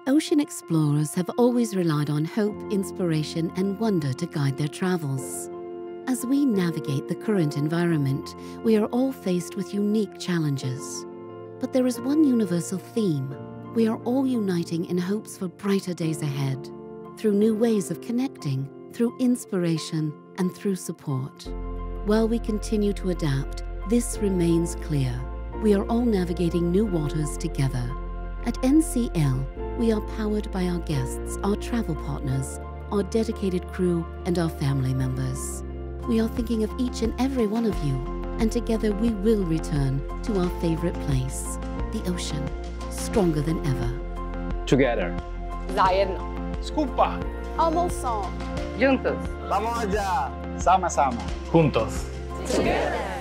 Ocean explorers have always relied on hope, inspiration, and wonder to guide their travels. As we navigate the current environment, we are all faced with unique challenges. But there is one universal theme. We are all uniting in hopes for brighter days ahead, through new ways of connecting, through inspiration, and through support. While we continue to adapt, this remains clear. We are all navigating new waters together. At NCL, we are powered by our guests, our travel partners, our dedicated crew, and our family members. We are thinking of each and every one of you, and together we will return to our favorite place, the ocean, stronger than ever. Together. Zion. Scuba. Almoçon. Juntos. Vamos allá. Sama-sama. Juntos. Together.